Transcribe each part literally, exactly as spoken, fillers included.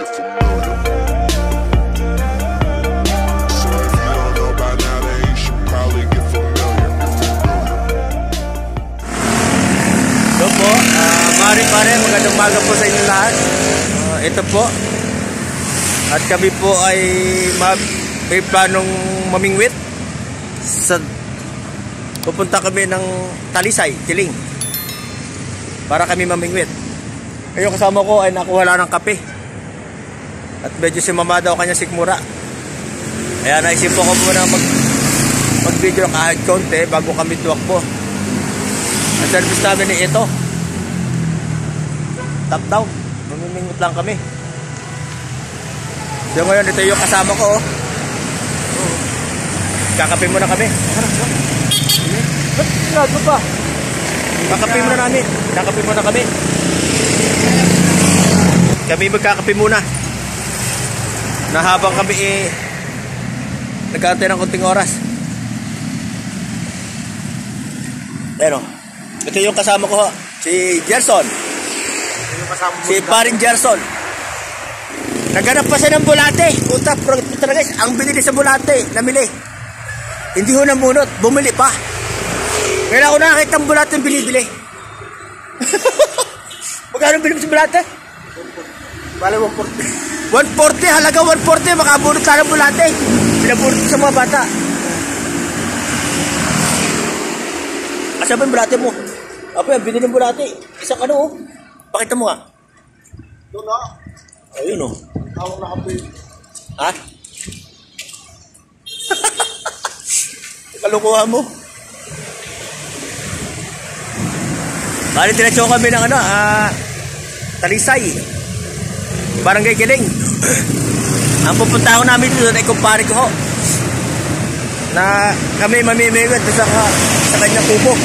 get familiar. So if you don't know by now, then you should probably get familiar. So po, uh, pare-pare, magandang umaga po sa inyo lahat. Uh, ito po. At kami po ay may planong mamingwit. Sa, pupunta kami ng Talisay, Kiling. Para kami mamingwit. Yung kasama ko ay nakuha lang ng kape. At medyo si mama daw kanya sikmura. Kaya naisip ko ko muna mag, mag video kahit konti bago kami tuwakbo. Ang service namin ni ito. Top down. Mamimingwit lang kami. So ngayon, ito yung kasama ko. Oh. Kakape muna kami. Ba't mo pa? Kakape muna namin. Kakape muna kami. Kami magkakape muna. Na habang kami eh, nag-aantay ng konting oras. Pero, ito yung kasama ko. Si Gerson. Si paring Gerson. Naghanap pa siya ng bulate. Puta, puta na guys. Ang binili sa bulate, namili. Hindi ho namunot, bumili pa. Kaya ako nakakita ang bulate yung binibili. Magkano bilib sa bulate? Bale, one forty. one forty, halaga one forty. Makabunot ka ng bulate. Pinabunot sa mga bata. Asa ba yung bulate mo? Apo yan, binili ng bulate. Isang ano oh. Pakita mo nga. Doon na. Ayun oh. Tawag na kape. Ha? Kalukuha mo. Bali, diretso kami ng ano, ah, Talisay. Barangay Kiling. Ang pupunta ko namin dito ay kumpare ko ho. Na kami mamimigod sa, sa kanyang kubo.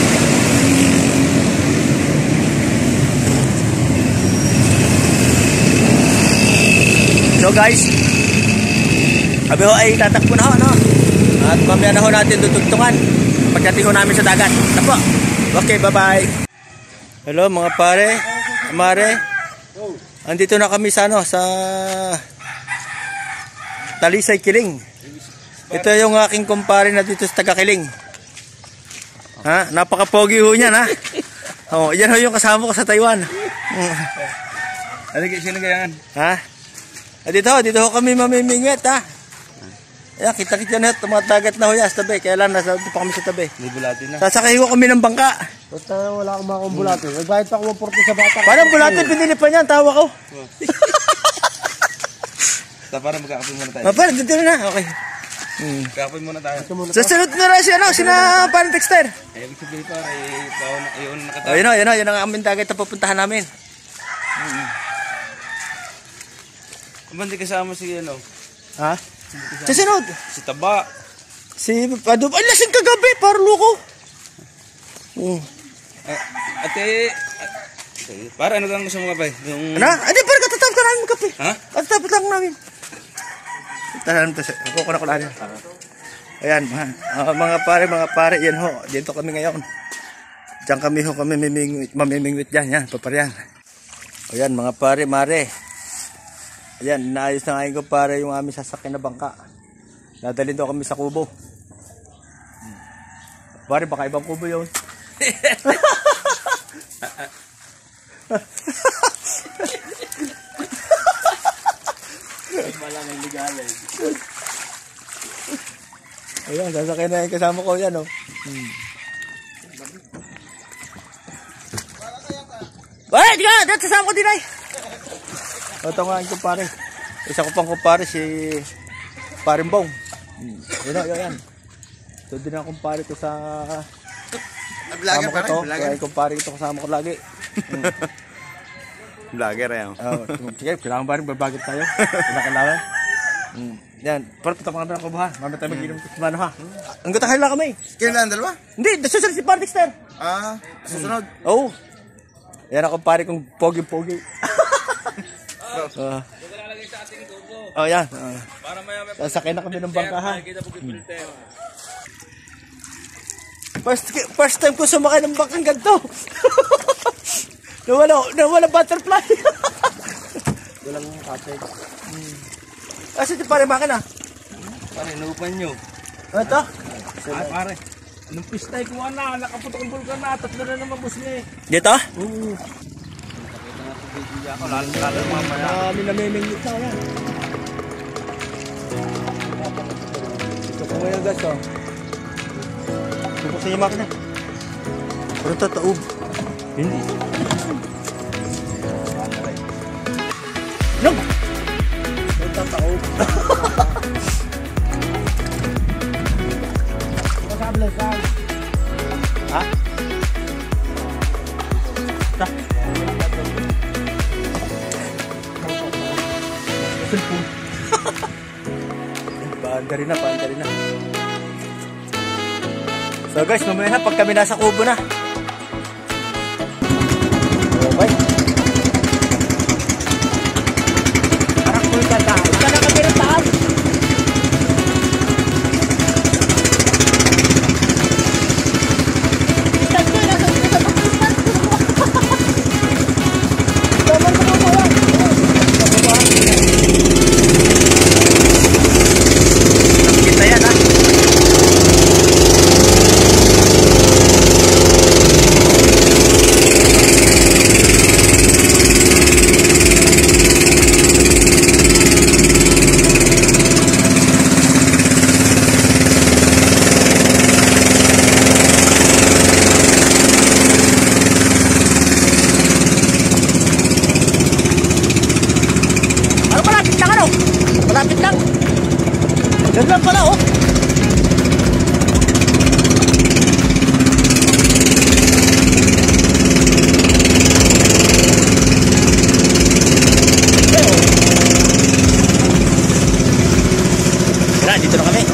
So guys, kami ho ay tatakbo na ho, no? At mamaya na ho natin tutugtungan pagdating ho namin sa dagat. Ito po. Okay, bye-bye. Hello mga pare, mare. Andito na kami sa ano, sa Talisay, Kiling. Ito yung aking kumpare na dito sa taga-Kiling. Ha? Napaka-pogi ho niyan, ha? Oh, yan ho yung kasama ko sa Taiwan. Ano kayo sino ganyan? Ha? Dito ho, dito ho kami mamimingwit, ha? Ayan, kita-kita na mga dagat na ho yan sa tabi. Kaya lang, nasa dito pa kami sa tabi. May bulate na. Sasakay ko kami ng bangka. Basta wala akong mga bulate. Nagbayad pa ako one forty sa bata. Parang bulate, binili pa niyan, tawa ko. Basta para magkakape muna tayo. Mapala, dito na. Okay. Hmm. Magkakape muna tayo. Susunod na rin siya, no? Sina parang texter. Ay, ibig sabihin pa, ay, bawon na, ayun nakatawa. Oh, yun o, yun o, yun ang aming dagat na pupuntahan namin. Hmm. Kung hindi kasama si, ano? Ha? Susunod. Si Taba. Si Padub. Ay, lasing kagabi, parang loko. Hmm. Uh, ate, ate, para ano kang gusto mo kapay? Yung... Ano? Adi, parang katatapos ka namin kape. Ha? Katatapos lang namin. Tahan mo ito. Ako ko na kulaan yan. Ayan, mga, uh, mga pare, mga pare, yan ho. Dito kami ngayon. Diyan kami ho, kami mamimingwit, mamimingwit dyan. Yan, papariyan. Ayan, mga pare, mare. Ayan, naayos na ngayon ko pare yung aming sasakyan na bangka. Nadalhin daw kami sa kubo. Pare, baka ibang kubo yun. Malang ligalan. Ayan, sasakyan na yung kasama ko yan, oh. Hmm. Wala, di ka! Dito kasama ko din ay! Ito nga ang kumpare. Isa ko pang kumpare si Paring Bong. Hmm. Yun o, yun yan. Ito din ang kumpare ko sa Vlogger pa rin? Kaya yung kumpare ito kasama ko lagi. Hmm. Vlogger yan. Oh, sige, kailangan ba rin babagit tayo? Kailangan. Hmm. Yan, pero tutapang kami ng kubo ha. Mamaya tayo mag-inom sa mano ha. Ang gutahan lang kami. Kaya na ang dalawa? Hindi, susunod si Paring Dexter. Ah, susunod. Oo. Oh. Yan ang kumpare kong pogi-pogi. Uh, oh, yan. Uh, sasakay na kami ng bangka ha. Hmm. First, first time ko sumakay ng bangkang ganito. nawala, nawala butterfly. Walang kapit. Kasi di pare makina. Pare, inuupan nyo. Ano to? Ay, pare. Anong pistay ko na? Nakaputok ang bulkan na. Tatlo na naman boss niya eh. Dito? Oo. Nakita nga sa video ako. Lalo lalo mamaya. Marami na may mingit na yan. Ito po ngayon guys oh. Buksan yung makina. Pero tataob. Hindi. Nung! May tataob. Masablasan. Ha? Ta? Cellphone. Paandari na, paandari na. So guys, mamaya na pag kami nasa kubo na. Okay. Parang full ka tayo. Ika na kami ng taas. Kita yan ha. Ano malapit lang ano? Malapit lang. Ganda pala oh. Tara, dito na kami.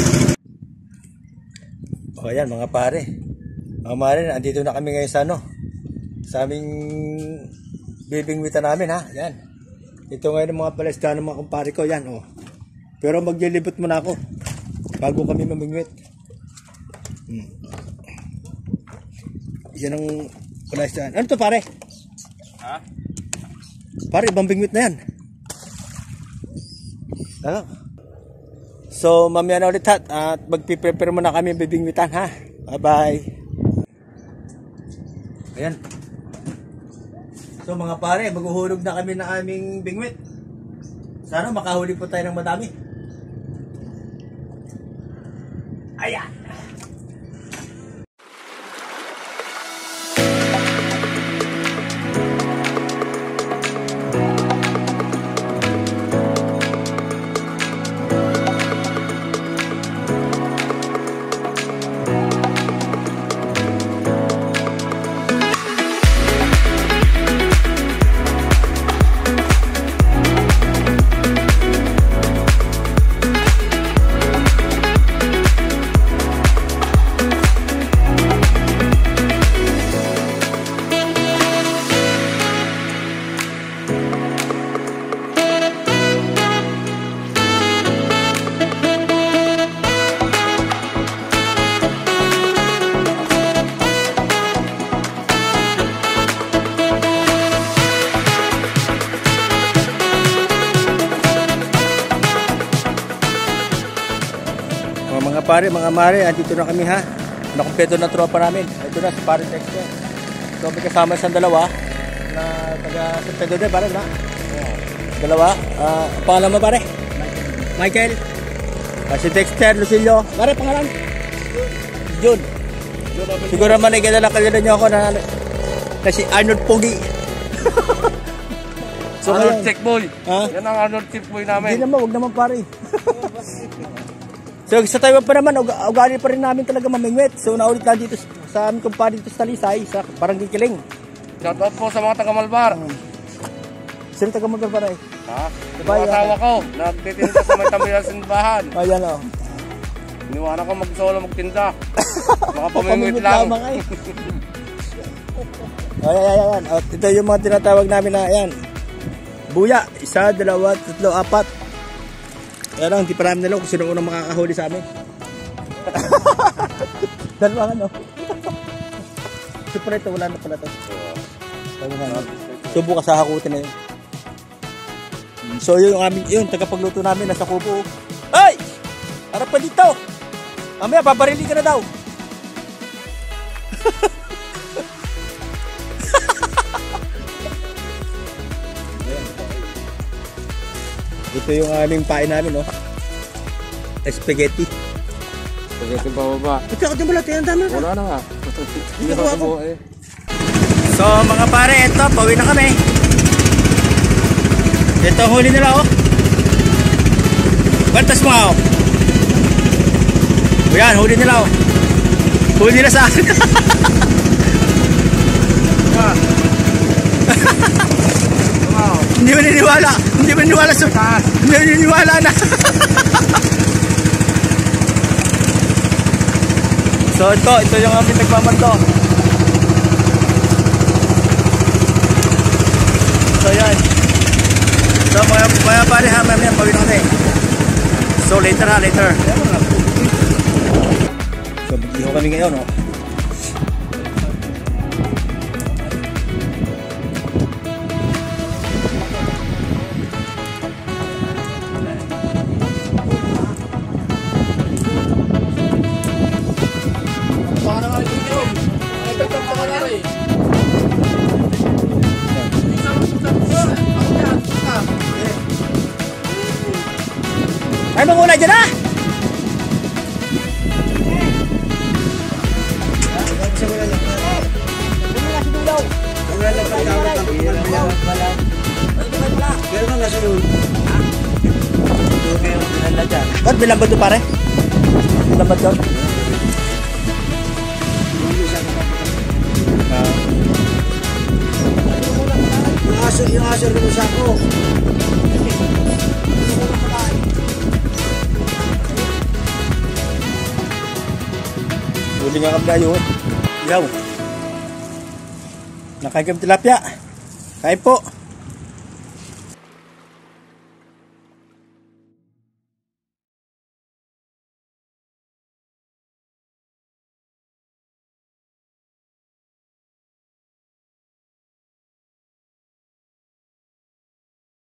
O ayan mga pare. Mga pare, andito na kami ngayon sa ano. Sa aming bibingwitan namin ha. Yan. Ito ngayon ang mga palesda ng mga kumpare ko. Yan oh. Pero maglilibot muna ako bago kami mamingwit. Hmm. Yan ang palesda. Ano to pare? Ha? Pare, ibang bingwit na yan. Ano? So, mamaya na ulit ha. At magpiprepare muna kami bibingwitan ha. Bye bye. Ayan. So mga pare, maghuhulog na kami ng aming bingwit. Sana makahuli po tayo ng madami. Ayan. Mga pare, mga mare, andito na kami ha. Nakumpleto na tropa namin. Ito na si pare Dexter. So may kasama isang dalawa na taga San Pedro de, pare na. Dalawa. Uh, pangalan mo pare? Michael. Uh, si Dexter, Lucilio. Pare, pangalan? Jun. Siguro man ay kilala kalala niyo ako na, na si Arnold Pogi. So, Arnold Check Boy. Ha? Yan ang Arnold Check Boy namin. Hindi naman, huwag naman pare. So sa Taiwan pa naman, ug ugali pa rin namin talaga mamingwit. So naulit na dito sa amin kumpare dito sa Talisay, sa Barangay Kiling. Shout out po sa mga taga Malbar. Sino taga Malbar pa rin? Ha? Diba, Yung asawa ko, nagtitinda sa may tabi ng simbahan. Ayan o. Iniwanan ko mag-solo magtinda. Mga pamimit lang. Ay. Ayan, ayan, ayan. At ito yung mga tinatawag namin na ayan. Buya, isa, dalawa, tatlo, apat. Kaya lang, hindi pa namin nalaw kung sino unang makakahuli sa amin. Dalawa ano? Super ito, wala na pala ito. Subo ka sa hakutin na yun. So yun yung aming, yun, tagapagluto namin nasa kubo. Ay! Harap pa dito! Mamaya, babarili ka na daw. Ito yung aming pain namin, oh. Spaghetti. Pagkati pa baba. Ito ako din balati, ang dami. Wala na nga. Hindi ko ako. eh. So mga pare, ito, pauwi na kami. Ito ang huli nila, oh. Bantas mo, oh. O yan, huli nila, oh. Huli nila sa akin. Hindi mo niniwala. Hindi mo niniwala sa... Hindi mo niniwala na. So ito, ito yung aming nagmamanto. So yan. So mga, mga pare ha, mamaya pawin kami. So later ha, later. So mag-iho kami ngayon, oh. Ay, manguna dyan ah! Ba't binambad doon pare? Binambad doon? Yung aso, yung aso rin sa ako. Huli nga kami na yun. Yaw. Nakain kami tilapia. Kain po.